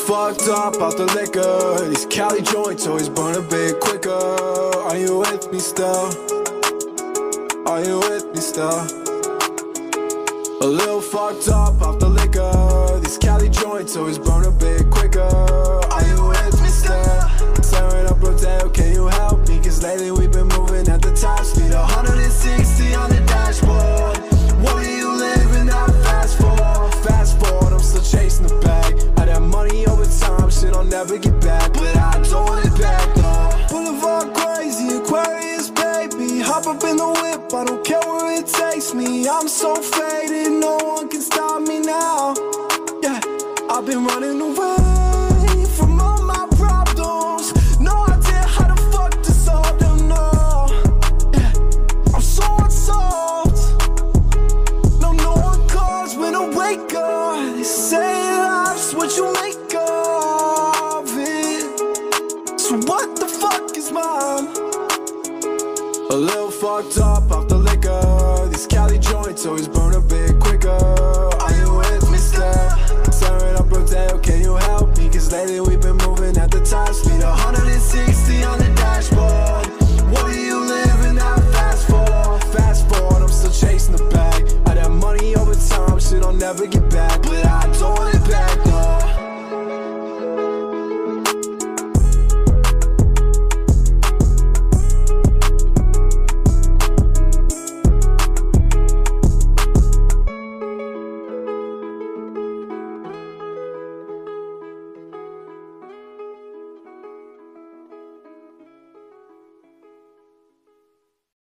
fucked up off the liquor. These Cali joints always burn a bit quicker. Are you with me still? Are you with me still? A little fucked up off the liquor. These Cali joints always burn a bit quicker. Are you with me still? Tearing up Rodeo, can you help me? Cause lately we've been moving at the top speed, 160 on the dashboard. What are you living out fast for? Fast forward, I'm still chasing the bag. Had that money over time, shit I'll never get back. But I don't want it back, no. Boulevard crazy, Aquarius baby. Hop up in the whip, I don't care where it takes me. I'm so faded, no one can stop me now. Yeah, I've been running away from all my problems. No idea how the fuck to solve them, no. Yeah, I'm so unsolved. No one calls when I wake up. They say life's what you make of it. So what the fuck is mine? A little fucked up off the liquor. These Cali joints always burn a bit quicker. Are you with me still? Tearing up Rodeo, can you help me? Cause lately we've been moving at the top speed, 160